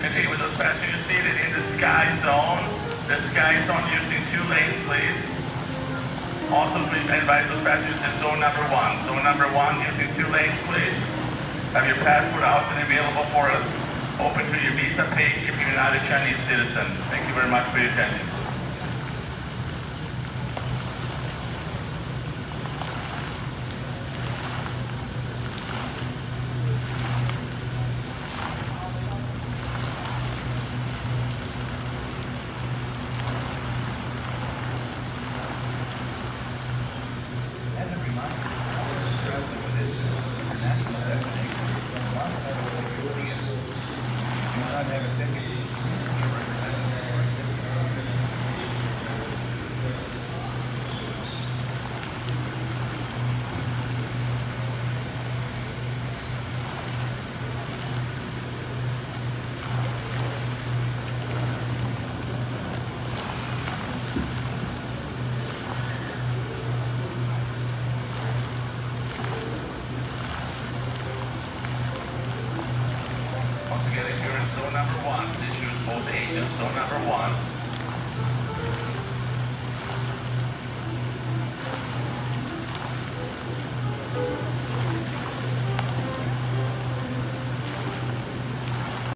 Continue with those passengers seated in the sky zone. The sky zone using 2 lanes, please. Also, we invite those passengers in zone number 1. Zone number 1 using 2 lanes, please. Have your passport out and available for us. Open to your visa page if you're not a Chinese citizen. Thank you very much for your attention. Once again, if you're in zone number 1, this shows both agents. Zone number 1.